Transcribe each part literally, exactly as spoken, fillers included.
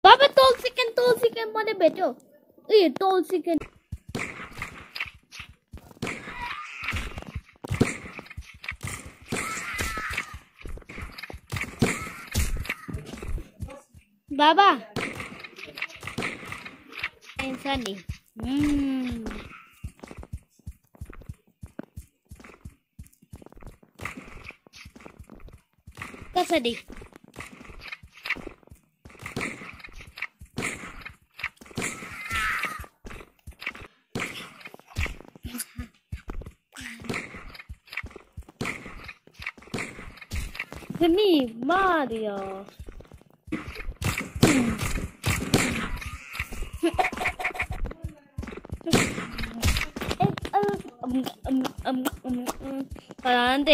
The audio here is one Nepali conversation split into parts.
बाबा टोल चिकन टोल चिकन मैले भेट्यो ए टोल चिकन बाबा इंसानी हम्म कसरी Me, Mario. Adelante.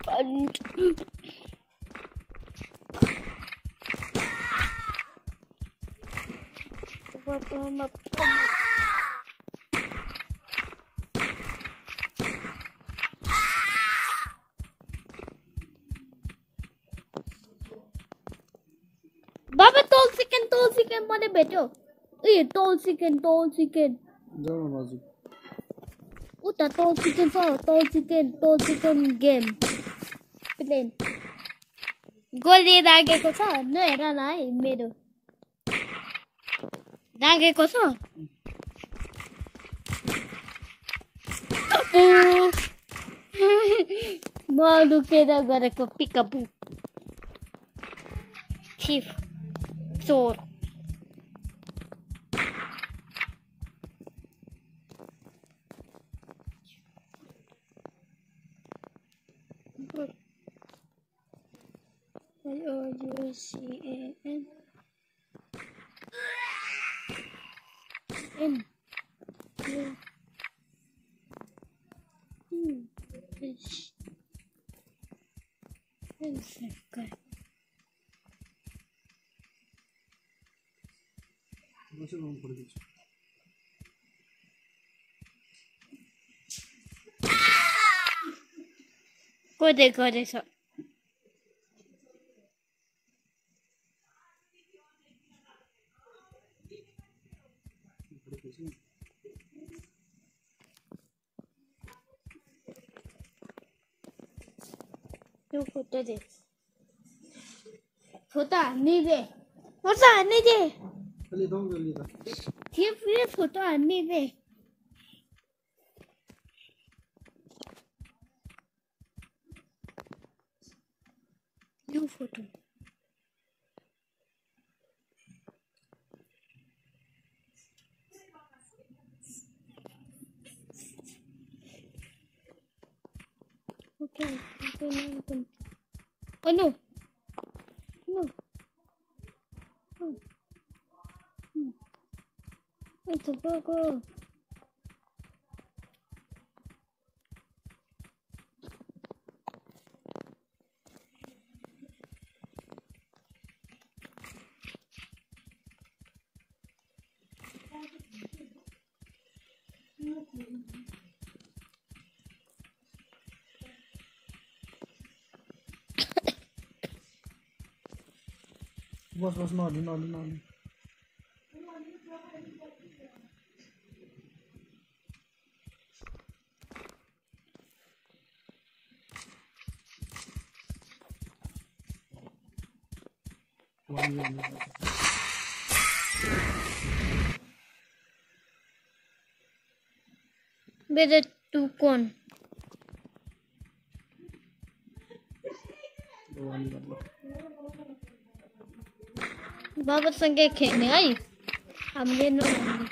बाबा टोल चिकन टोल चिकन मैले भेट्यो ए टोल चिकन टोल चिकन जाऊ बाजु उता टोल चिकन छ टोल चिकन टोल चिकन गेम प्लेन गोली लागेको छ न हेर न है मेरो लागेको छ म लुकेर गरेको पिकअप थिफ चोर O U C A N N U H N circle बसे रङ परेको छ कोदे गरेछ यो फोटो दे फोटो हान्ने दे फोटो हान्ने दे अलि दम जल्दी त के फेरि फोटो हान्ने दे यो फोटो okay okay oh no no no it's a go बस बस नअलि नअलि नअलि मेरे तू कौन बाबासँगै खेल्ने है हामीले नहाल्ने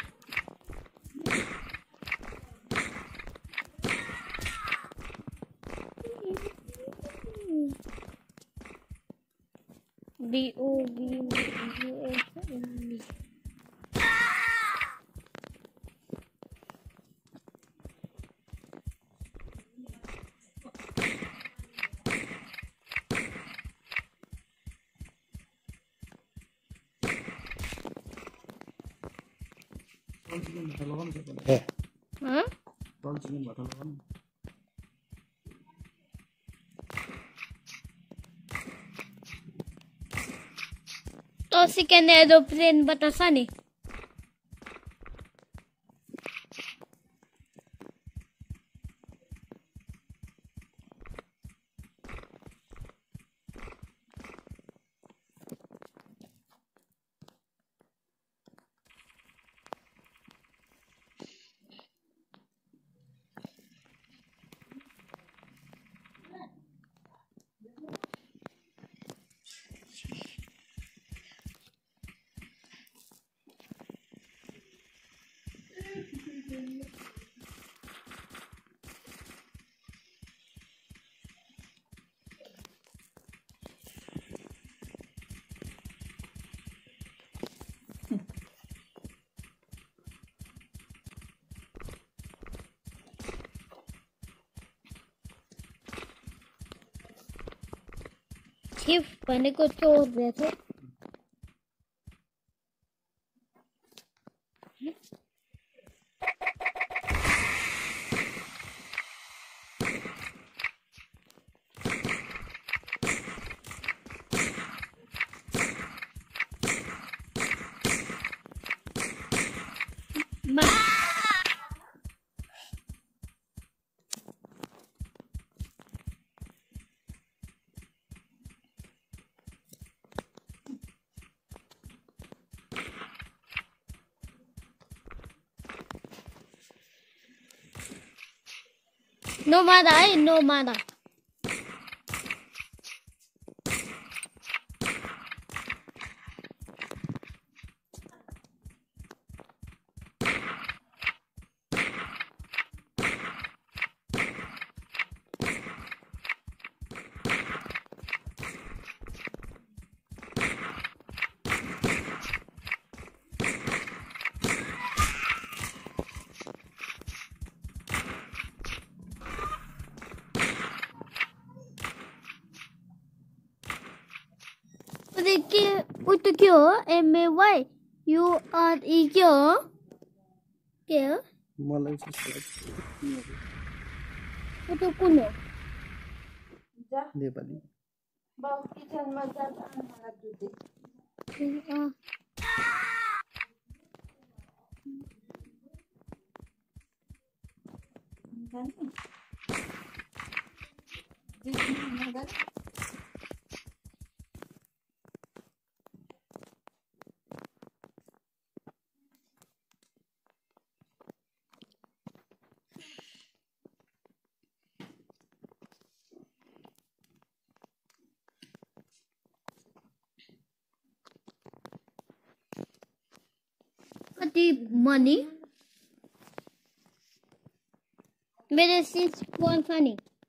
B O B U S N B Hah? Launching button लगाउनु सिकेन एरोप्लेनबाट छ नि थिफ भनेको चोर रहेछ No matter, eh? No matter. के उतो के हो एमएवाई युआरई के हो के हो मलाई उतो कुन हो जा नेपाली बाउ किचनमा जा आमालाई दुध दे अ जाने दिदी नगर कति मनी मेरो सिक्स फोन छ नि